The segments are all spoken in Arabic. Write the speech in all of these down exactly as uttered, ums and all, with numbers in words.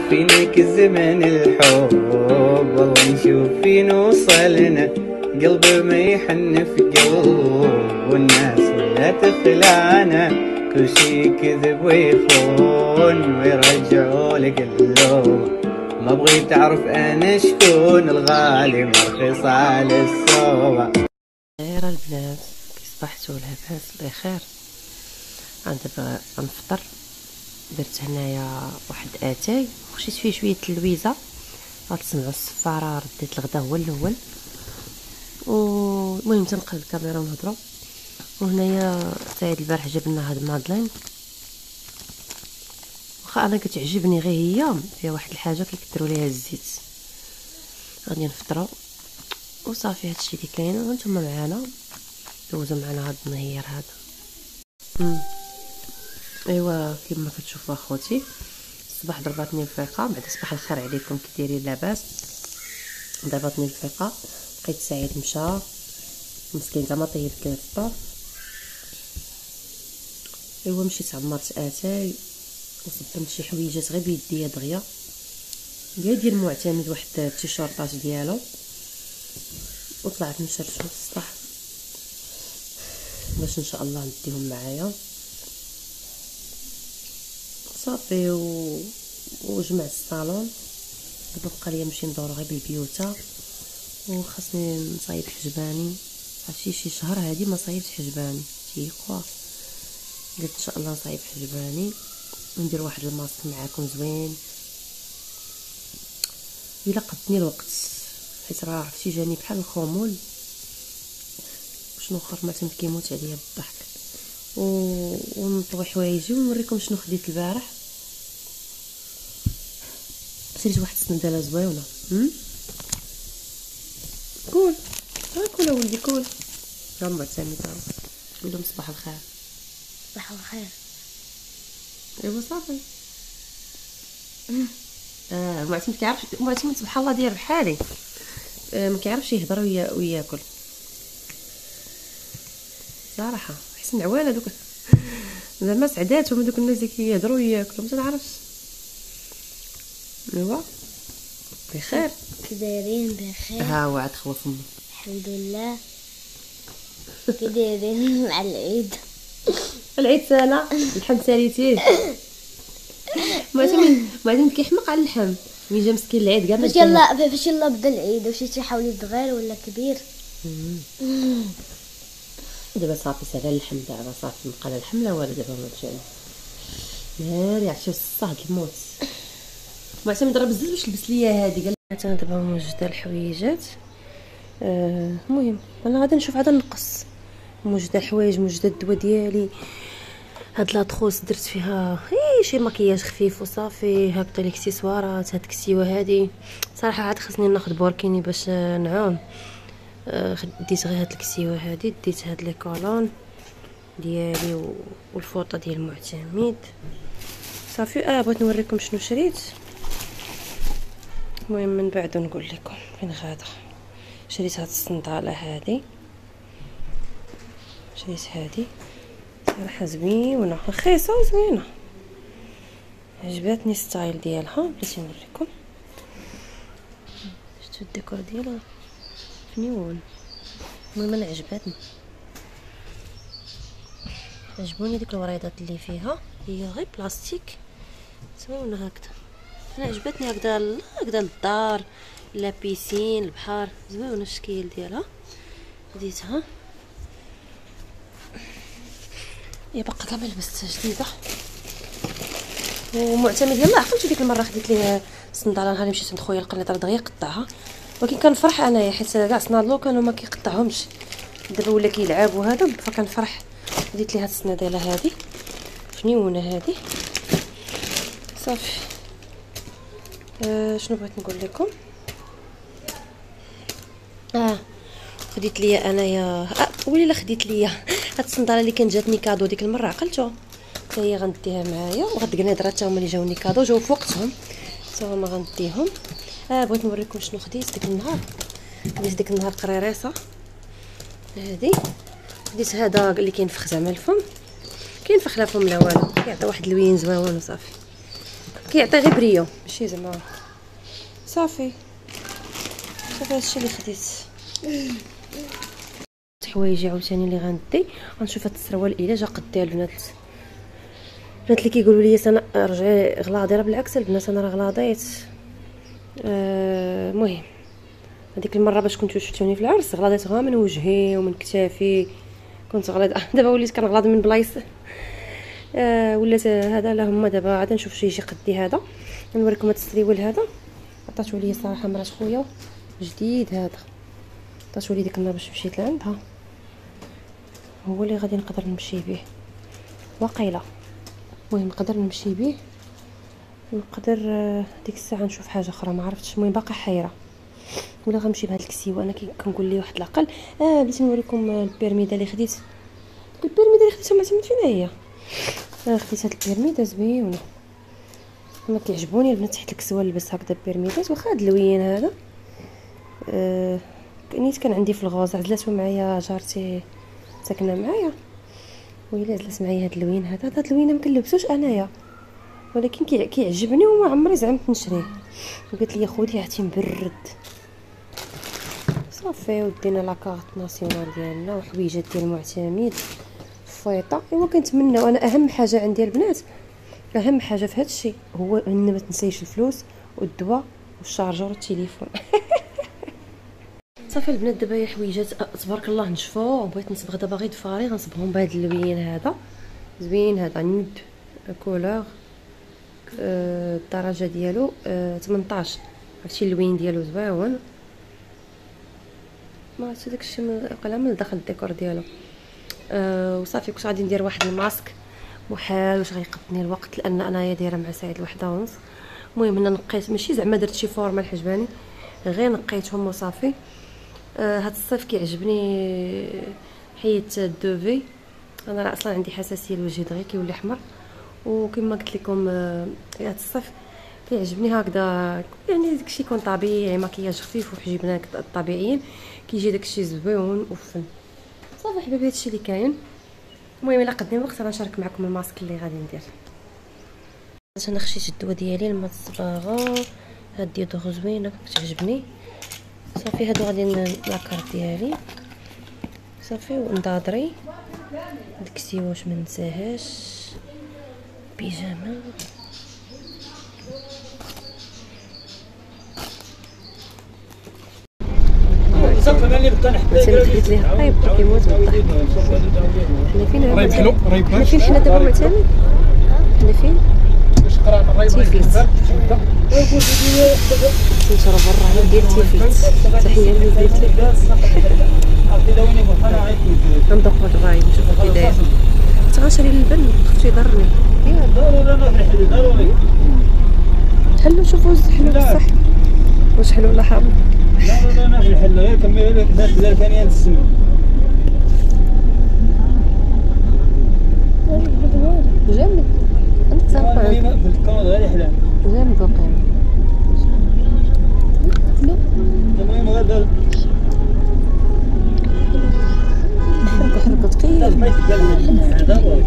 فينك زمن الحب، والله نشوف فين وصلنا، قلبي ما يحن في قلب، والناس لا تخلعنا، كل شي كذب ويخون ويرجعوا لك اللوم. ما بغيت تعرف انا شكون الغالي مرخص على السوق. خير البنات، كي صبحتوا لاباس بخير؟ انا دابا غنفطر. درت هنايا واحد اتاي وخشيت فيه شويه اللويزه، غتسمعوا الصفاره رديت الغدا هو الاول. والمهم تنقلب الكاميرا ونهضروا. وهنايا سعيد البارح جاب لنا هاد المادلين، واخا انا كتعجبني غير هي فيها واحد الحاجه كيكثروا ليها الزيت. غادي نفطروا وصافي، هادشي اللي كاين. وانتم معانا دوزوا معنا هاد النهير هذا. امم ايوا كما كتشوفوا اخوتي، الصباح ضرباتني الفيقه. بعد صباح الخير عليكم، كي دايرين لاباس؟ ضرباتني الفيقه، لقيت سعيد مشى مسكين زعما طيب لي الفطور. ايوا مشيت عمرت اتاي وصبنت شي حويجات غير بيديا دغيا، ديال ديال المعتمد، واحد التيشيرطات ديالو، وطلعت نشرت في السطح باش ان شاء الله نديهم معايا صافي. و... وجمعت الصالون. دابا بقى لي نمشي ندور غير بالبيوتا، وخاصني نصايب حجباني. عرفتي شي شهر هادي ما صايبت حجباني تيكوا، قلت ان شاء الله نصايب حجباني وندير واحد الماسك معاكم زوين الا قدني الوقت، حيت راه عرفتي جاني بحال الخمول. شنو اخر ما تمت كيموت عليا بالضحك. و... ونطوي حوايجي ونوريكم شنو خديت البارح. شريت واحد السنداله زوينه. هم كول ها كول ولدي كول. راه معتمده، قول لهم صباح الخير. صباح الخير. ايوا صافي. اه معتمد كيعرف، معتمد سبحان الله داير بحالي، آه ما كيعرفش يهضر ويا وياكل صراحه. حسن عواله دوك زعما سعداتهم دوك الناس اللي كيهضروا وياكلوا، ما تعرفش. ايوا بخير، كي دايرين؟ بخير. ها هو عاد خوف امي. الحمد لله. كي دايرين مع العيد؟ العيد سنه الحمد ساليتيه. معتمد معتمد كيحمق على اللحم، ملي جا مسكين العيد كاع ما فاش يلا فاش يلا بدا العيد؟ واش شي حولي صغير ولا كبير؟ دابا صافي سالا اللحم، دابا صافي نبقى لا اللحم لا والو. دابا ما مشى ناري عرفتي الصهد الموت. معتمد راه بزاف باش لبس ليا هادي. قال انا دابا موجده الحويجات. آه المهم انا غادي نشوف عاد نقص. موجده الحوايج، موجده الدواء ديالي. هاد لاطخوس درت فيها اي شي مكياج خفيف وصافي. هكذا الاكسسوارات، هاد الكسيوه هادي صراحه عاد خصني ناخذ بوركيني باش نعوم. آه ديت غير هاد الكسيوه هادي، ديت هاد لي كولون ديالي والفوطه ديال المعتمد صافي. اه بغيت نوريكم شنو شريت. المهم من بعد نقول لكم فين غادا. شريت هاد الصنداله هادي، شريت هادي صراحه زوينه رخيصه وزوينه، عجباتني ستايل ديالها. بغيت نوريكم. شفتوا الديكور ديالها فنيون. المهم انا عجباتني، عجبوني ديك الوريضات اللي فيها، هي غير بلاستيك زوينه هكذا. انا عجبتني هكذا هكذا للدار، لا بيسين، البحر، زوينه الشكل ديالها. خديتها هي باقا كاع ما لبستهاش جديده. ومعتمد يلاه عقلتو ديك المره خديت ليه الصنداله نهار مشيت عند خويا القنيطره دغيا قطعها، ولكن كنفرح انايا حيت كاع صنادلو كانوا ما كيقطعهمش. دابا ولا كيلعب وهذا، فكنفرح. خديت ليه هاد الصنادله هادي فنيونه هادي صافي. آه شنو بغيت نقول لكم؟ اه خديت ليا انايا آه ولي لا خديت ليا هاد الصنداله اللي كانت جاتني كادو ديك المره، عقلتو حتى هي غنديها معايا. وغاد القنيدرات حتى هما اللي جاوني كادو، جاو في وقتهم حتى هما غنديهم. اه بغيت نوريكم شنو خديت ديك النهار. خديت ديك النهار قريريصه هادي. خديت هذا اللي كينفخ زعما الفم، كينفخ لا فم لا والو، كيعطي واحد اللوين زوين وصافي. كيعطي غير بريو ماشي زعما صافي. صافي هادشي اللي خديت. حوايجي عاوتاني اللي غندي غنشوف هاد السروال الا جا قدي البنات. البنات اللي كيقولوا لي سنه رجعي غلاضي، راه بالعكس البنات انا راه غلاضيت. المهم آه هذيك المره باش كنتو شفتوني في العرس غلاضيت غير من وجهي ومن كتافي، كنت غلاض. دابا وليت كنغلاض من بلايص آه ولات هذا. لا هما دابا عاد نشوف شي يجي قدي هذا. نوريكم هذا السريوال هذا عطاتو لي صراحه مرات خويا جديد. هذا عطاتو لي ديك النهار باش مشيت لعندها، هو اللي غادي نقدر نمشي به واقيلا. المهم نقدر نمشي به نقدر ديك الساعه نشوف حاجه اخرى ما عرفتش. المهم باقا حيره ولا غنمشي بهاد الكسيوه. انا كنقول لي واحد العقل اه بغيت نوريكم البيرميده اللي خديت. البيرميده اللي خديتها معتمد فينا هي آه خديت هاد البيرميده زوينه ما كيعجبوني البنات تحت الكسوه نلبس هكذا بيرميدات. واخا هاد اللوين هذا آه نيت كان عندي في الغوز عزلاتو معايا جارتي ساكنه معايا ويلا عزلات معايا هاد اللوين هذا. هاد اللوين ما كنلبسوش انايا ولكن كيعجبني وما عمري زعمت نشريه. قالت لي خودي عرفتي مبرد صافي. ودينا لاكارت ناسيونال ديالنا وحويجات ديال المعتمد فيطه. ايوا كنتمنى وانا اهم حاجه عندي البنات اهم حاجه في هذا الشيء هو ان ما تنسيش الفلوس والدواء والشارجور والتليفون. صافي البنات دابا هي حويجات تبارك الله نشفوا وبغيت نصبغ دابا غير دفاري غنصبغهم بهذا اللوين هذا زوين. هذا نود كولور آه الدرجه ديالو آه ثمنطاش. عرفتي اللوين ديالو زوين ما عرفتش داكشي من قلم من داخل الديكور ديالو آه وصافي. كنت غادي ندير واحد الماسك محال واش غيقضني الوقت لان انايا دايره مع سعيد الوحده ونص. المهم هنا نقيت ماشي زعما درت شي فورمه الحجباني غير نقيتهم وصافي. آه هاد الصيف كيعجبني حيت الدوفي. انا راه اصلا عندي حساسيه الوجه دغيا كيولي احمر وكما قلت لكم آه هاد الصيف كيعجبني هكذا يعني داكشي يكون طبيعي مكياج خفيف وحجبنا الطبيعيين كيجي داكشي زوين وفن. صافي حبيبي هادشي اللي كاين. المهم الا قدني الوقت غنشارك معكم الماسك اللي غادي ندير. انا خشيت الدواء ديالي الماء الصباغه هاد ديودور زوينه كتعجبني. صافي هادو غادي لاكارت ديالي صافي وندادري ديك السيوه واش ما ننساهاش بيجامه قلت ليه طيب كيموت من الضحك. حنا فين ريب حلو ريب حنا فين حنا دابا معتمد حنا فين تيفيت نشرب برا ندير تيفيت. تحيه لمدينه تيفيت. غندوق هاد الراي نشوف كي داير. كنت غنشري اللبن خفتو يضرني. حلو شوفوا حلو بصح واش حلو ولا حامض. لا لا ما في الحل غير كمل لك ثلاث ديال ثانيه السنه. جامد انت تصافى في الكونط غير يحلى جامد واقيلا. المهم غير حركه حركه ثقيل ما يتقال هذا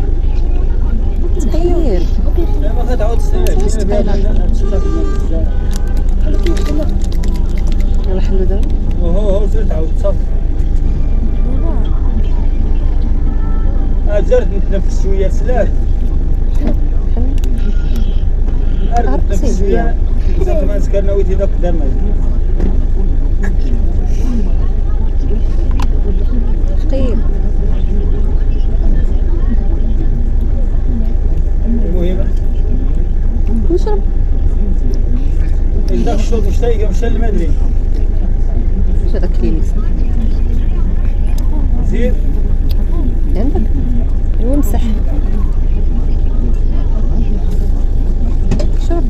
ثقيل. ما غتعاود تسنى يلا حلو دابا وهو هو زرت تعاود تصافي. اه زرت نتنفس شويه سلاح ارد نتنفس شويه صافي ما نسكرنا ويتي داك دم ثقيل. المهم نشرب إذا الصوت مش تايقة مش اللي ما أدري. واش هذا كلينكس زين عندك هو مسح شرب.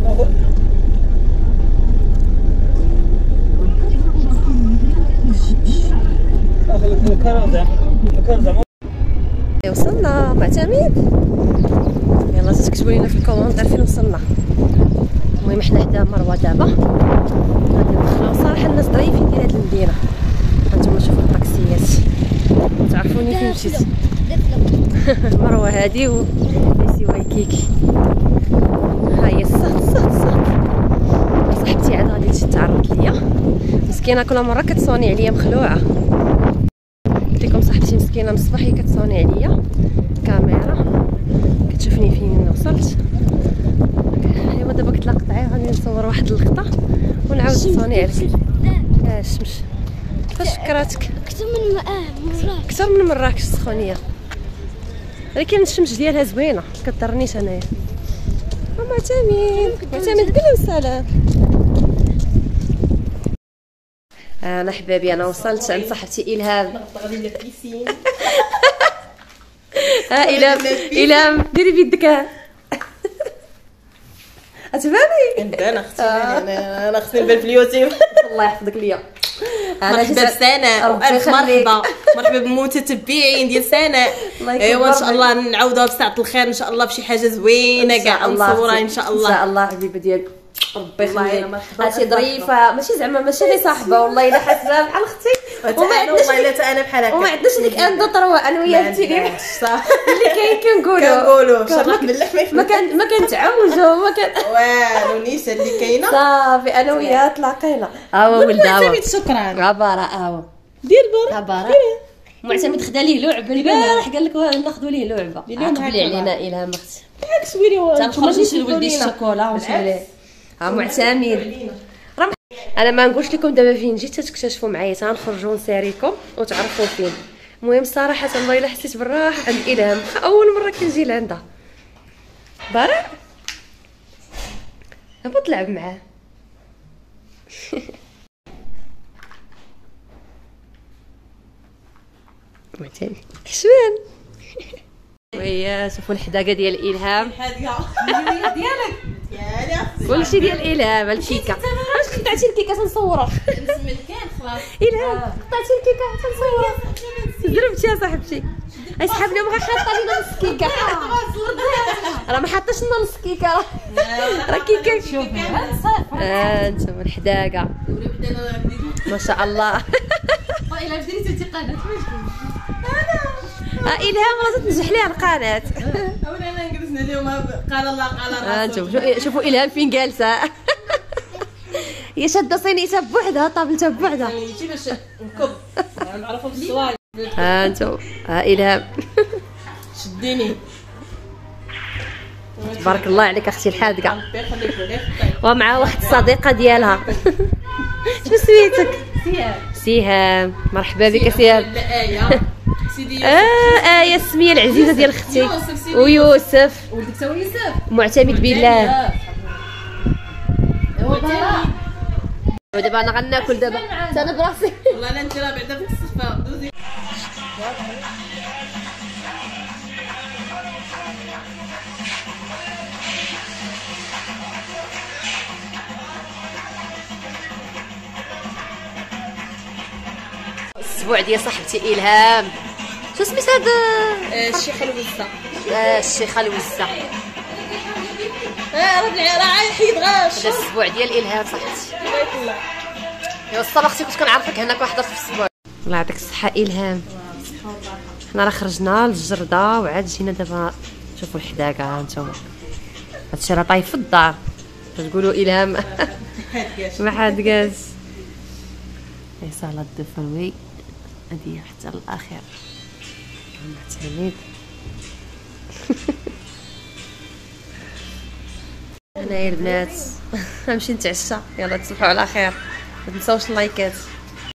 أخذ الكرزة الكرزة. وصلنا معتمد. يلا تكتبوا لنا في الكومنتات فين وصلنا. المهم حنا حدا مروه دابا غادي ندخلو. صراحه الناس ظريفين ديال هاد المدينه. هانتوما شوفوا الطاكسيات تعرفوني فين مشيت. مروه هادي و ليسي وايكيكي. هاي الصهد الصهد الصهد. صاحبتي عاد غادي تجي تعرض ليا مسكينه، كل مره كتصوني عليا مخلوعه. قلت لكم صاحبتي مسكينه من الصباح هي كتصوني عليا كاميرا كتشوفني فين وصلت. ايوا دابا قلت لها قطعي غادي نصور واحد اللقطه ونعاود نصوني عليك. اه الشمس كيفاش فكراتك؟ اكثر من اه مراكش اكثر من مراكش السخونيه، ولكن الشمس ديالها زوينه كضرنيش انايا. معتمد معتمد قول لهم السلام. انا حبابي انا وصلت عند صاحبتي الهام. ها الهام الهام ديري بيدك اتباني انت انا اختي انا انا اختي نبان في اليوتيوب. الله يحفظك ليا. مرحبا بسناء والف مرحبا مرحبا بمتتبعين ديال سناء. ايوا ان شاء الله نعاودوها بساعه الخير ان شاء الله بشي حاجه زوينه كاع نصورها ان شاء الله. ان شاء الله حبيبه ديالك ربي يخليك. هاتي ظريفه ماشي زعما ماشي غير صاحبه والله الا حاسبها بحال اختي. وما عندناش والله الا انا بحال هكا وما عندناش ديك اندا طروه انا وياها اللي كاين كنقولوا كنقولوا شرح من اللحمه ما كان ما كنتعوجوا ما كان والو نيسه اللي كاينه صافي انا وياها تلاقينا. ها هو ولد ها هو شكرا عباره ها هو دير برا عباره معتمد خدا ليه لعبه البارح قال لك ناخذوا ليه لعبه عقبلي علينا الهام اختي سويري تنخرج نشري لولدي الشوكولا ونشري ها معتمد. انا ما نقولش لكم دابا فين جيت تكتشفوا معايا تنخرجوا نساريكم وتعرفوا فين. المهم صراحه والله الا حسيت بالراحه عند الهام اول مره كنجي لعندها. بارع هبط لعب معاه. معتمد شوان ويا شوفوا الحداقه ديال الهام الحديقه ديالك ديالي كلشي ديال الهام. الكيكه علاش قطعتي الكيكه تنصورها؟ نسمي كان خلاص الهام قطعتي الكيكه تنصورها زربتي يا صاحبتي. اي سحاب اليوم غير حاطه لينا نص كيكه راه ما حطاش لنا نص كيكه راه كيكه شوف ها انتم الحداقه ما شاء الله. الا درتي انت قناه ها الهام راه تنجح ليها القناه. اولا انا جلسنا اليوم قال الله قال ها الرسول. انتم شوفوا الهام فين جالسه هي شاده صينيتها بوحدها طابلتها بوحدها. يجي باش نكب نعرفوا بالصوالح. ها انتم ها الهام شديني تبارك الله عليك اختي الحادقه. ربي يخليك لك. ومعها واحد الصديقه ديالها شنو سميتك؟ سهام. مرحبا بك سهام. لا ايه سيدي اه ايه السميه العزيزه ديال اختي ويوسف ولدك تا يوسف معتمد بالله. هو براء ودابا انا غناكل دابا حتى انا براسي. والله لا انت راه بعدا في الصفا دوزي. الاسبوع ديال صاحبتي الهام شو سميت هذا الشيخ الوزه. آه الشيخه الوزه. اه راه راه حيد غاش. هذا الاسبوع ديال الهام صاحبتي. الله يطلع. ايوا الصباح اختي كنت كنعرفك هناك واحده في الاسبوع. الله يعطيك الصحه الهام. حنا راه خرجنا للجرده وعاد جينا دابا شوفوا الحداقه ها انتم هادشي راه طايف في الدار تقولوا الهام ما حد جالس. هي صاله الدفروي هادي حتى الاخير معتمد. هنايا البنات غنمشي نتعشى. يلا تصبحوا على خير ما تنساوش اللايكات.